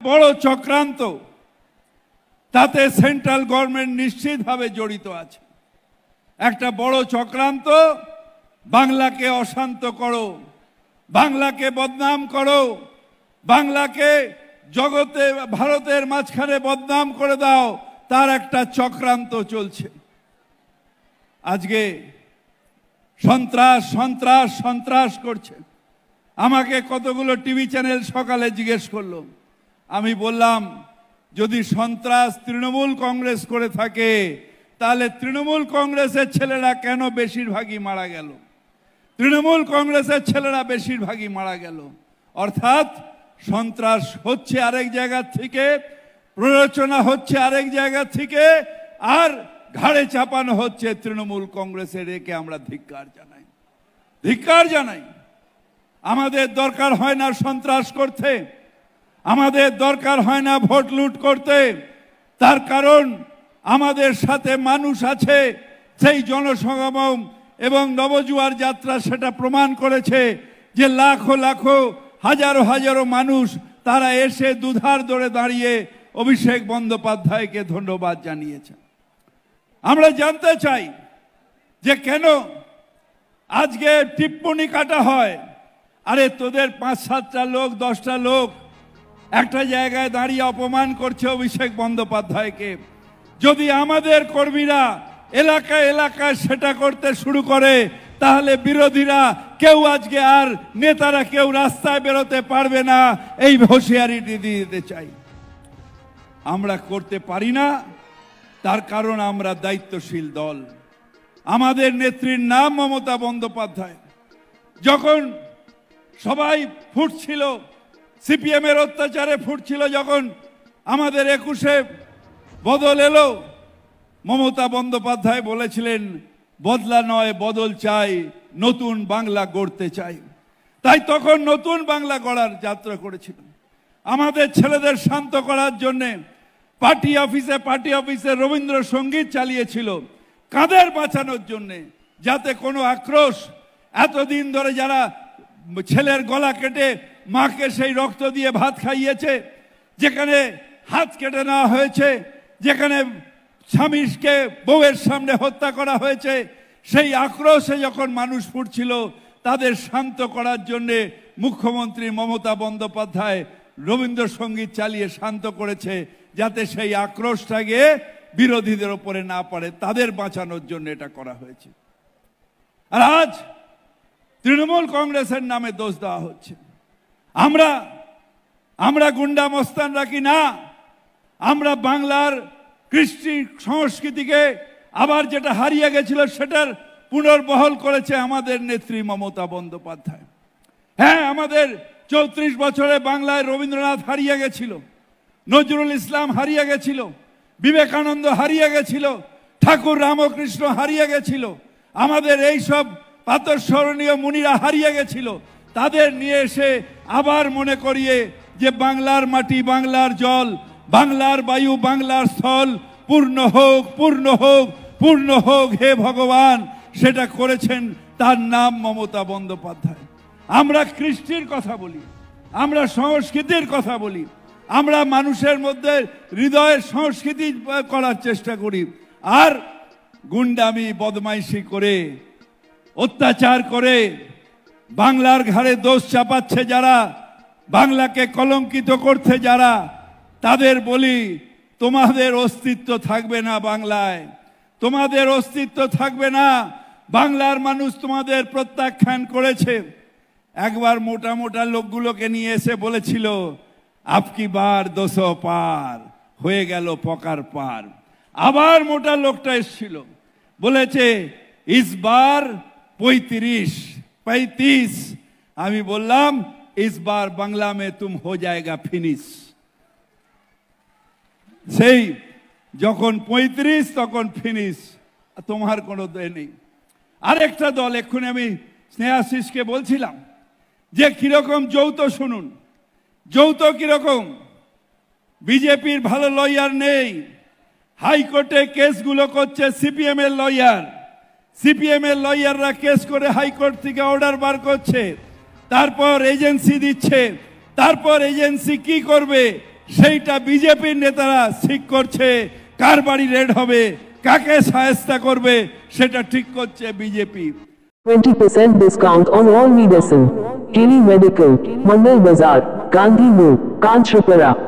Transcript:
বড় চক্রান্ত, তাতে সেন্ট্রাল গভর্নমেন্ট নিশ্চিতভাবে জড়িত আছে। একটা বড় চক্রান্ত, বাংলাকে অশান্ত করো, বাংলাকে বদনাম করো, বাংলাকে জগতে ভারতের মাঝখানে বদনাম করে দাও, তার একটা চক্রান্ত চলছে। আজকে সন্ত্রাস সন্ত্রাস সন্ত্রাস করছে। আমাকে কতগুলো টিভি চ্যানেল সকালে জিজ্ঞেস করলো, আমি বললাম যদি সন্ত্রাস তৃণমূল কংগ্রেস করে থাকে তাহলে তৃণমূল কংগ্রেসের ছেলেরা কেন বেশিরভাগই মারা গেল? তৃণমূল কংগ্রেসের ছেলেরা বেশিরভাগই মারা গেল। অর্থাৎ সন্ত্রাস হচ্ছে আরেক জায়গা থেকে, প্ররোচনা হচ্ছে আরেক জায়গা থেকে, আর ঘাড়ে চাপানো হচ্ছে তৃণমূল কংগ্রেসের। একে আমরা ধিক্কার জানাই, ধিক্কার জানাই। আমাদের দরকার হয় না সন্ত্রাস করতে, আমাদের দরকার হয় না ভোট লুট করতে। তার কারণ আমাদের সাথে মানুষ আছে। সেই জনসমাগম এবং নবজুয়ার যাত্রা সেটা প্রমাণ করেছে যে লাখো লাখো হাজারো হাজারো মানুষ তারা এসে দুধার দৌড়ে দাঁড়িয়ে অভিষেক বন্দ্যোপাধ্যায়কে ধন্যবাদ জানিয়েছে। আমরা জানতে চাই যে কেন আজকে টিপ্পনি কাটা হয়। আরে তোদের 5-7টা লোক 10টা লোক একটা জায়গায় দাঁড়িয়ে অপমান করছে অভিষেক বন্দ্যোপাধ্যায়কে। যদি আমাদের কর্মীরা এলাকায় এলাকায় সেটা করতে শুরু করে তাহলে বিরোধীরা কেউ আজকে আর নেতারা কেউ রাস্তায় বেরোতে পারবে না। এই হুঁশিয়ারিটি দিয়ে দিতে চাই। আমরা করতে পারি না, তার কারণ আমরা দায়িত্বশীল দল। আমাদের নেত্রীর নাম মমতা বন্দ্যোপাধ্যায়। যখন সবাই ফুটছিল, সিপিএম এর অত্যাচারে ফুটছিল, যখন আমাদের 21-এ বদল এলো, মমতা বন্দ্যোপাধ্যায় বলেছিলেন বদলা নয় বদল চাই, নতুন বাংলা গড়তে চাই। তাই তখন নতুন বাংলা গড়ার যাত্রা করেছিল। আমাদের ছেলেদের শান্ত করার জন্যে পার্টি অফিসে রবীন্দ্রসঙ্গীত চালিয়েছিল, কাদের বাঁচানোর জন্যে, যাতে কোনো আক্রোশ, এতদিন ধরে যারা ছেলের গলা কেটে মাকে সেই রক্ত দিয়ে ভাত খাইয়েছে, যেখানে হাত কেটে নেওয়া হয়েছে, যেখানে স্বামীকে বউয়ের সামনে হত্যা করা হয়েছে, সেই আক্রোশে যখন মানুষ ফুটছিল তাদের শান্ত করার জন্যে মুখ্যমন্ত্রী মমতা বন্দ্যোপাধ্যায় রবীন্দ্রসঙ্গীত চালিয়ে শান্ত করেছে, যাতে সেই আক্রোশটা গিয়ে বিরোধীদের ওপরে না পড়ে, তাদের বাঁচানোর জন্য এটা করা হয়েছে। আর আজ তৃণমূল কংগ্রেসের নামে দোষ দেওয়া হচ্ছে। আমরা গুন্ডা মস্তান রাখি না, আমরা বাংলার কৃষ্টি সংস্কৃতিকে আবার যেটা হারিয়ে গেছিল সেটার পুনর্বহাল করেছে আমাদের নেত্রী মমতা বন্দ্যোপাধ্যায়। হ্যাঁ, আমাদের 34 বছরে বাংলায় রবীন্দ্রনাথ হারিয়ে গেছিল, নজরুল ইসলাম হারিয়ে গেছিল, বিবেকানন্দ হারিয়ে গেছিল, ঠাকুর রামকৃষ্ণ হারিয়ে গেছিল, আমাদের এই সব প্রাতঃস্মরণীয় মুনিরা হারিয়ে গেছিল। তাদের নিয়ে এসে আবার মনে করিয়ে যে বাংলার মাটি, বাংলার জল, বাংলার বায়ু, বাংলার স্থল পূর্ণ হোক, পূর্ণ হোক, পূর্ণ হোক হে ভগবান, সেটা করেছেন, তার নাম মমতা বন্দ্যোপাধ্যায়। আমরা কৃষ্টির কথা বলি, আমরা সংস্কৃতির কথা বলি, আমরা মানুষের মধ্যে হৃদয়ের সংস্কৃতি করার চেষ্টা করি। আর গুন্ডামি বদমাইশি করে, অত্যাচার করে বাংলার ঘাড়ে দোষ চাপাচ্ছে যারা, বাংলাকে কলঙ্কিত করতে যারা, তাদের বলি তোমাদের অস্তিত্ব থাকবে না বাংলায়, তোমাদের অস্তিত্ব থাকবে না। বাংলার মানুষ তোমাদের প্রত্যাখ্যান করেছে। একবার মোটা মোটা লোকগুলোকে নিয়ে এসে বলেছিল আপকি বার 200 পার, হয়ে গেল পকার পার। আবার মোটা লোকটা এসেছিল, বলেছে ইসবার 35। আমি বললাম ইসবার বাংলা মে তুম হো জায়গা ফিনিশ। সেই যখন 35 তখন ফিনিশ, তোমার কোনো দয় নেই। আরেকটা দল, এক্ষুনি আমি স্নেহাশিসকে বলছিলাম যে কিরকম যৌথ, শুনুন যৌথ কিরকম। বিজেপির ভালো লয়ার নেই, হাইকোর্টে কেসগুলো করছে সিপিএম এর লয়ার, সিপিএম এর লয়াররা কেস করে হাইকোর্ট থেকে অর্ডার বার করছে, তারপর এজেন্সি দিচ্ছে, তারপর এজেন্সি কি করবে, সেইটা বিজেপির নেতারা ঠিক করছে। কার বাড়ি রেড হবে, কাকে সাহায্য করবে, সেটা ঠিক করছে BJP. 20% discount on all medicine. Kili Medical, Mandal Bazar, Gandhi Road, Kanchapara.